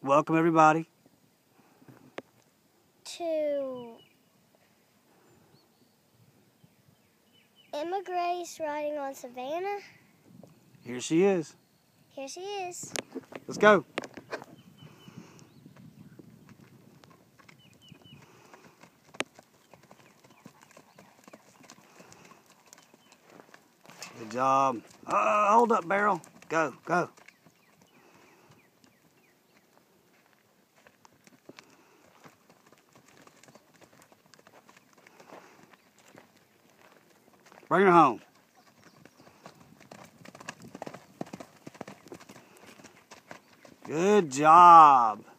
welcome everybody to Emma Grace riding on Savannah. Here she is. Here she is. Let's go. Good job. Hold up, Beryl. Go, go. Bring her home. Good job.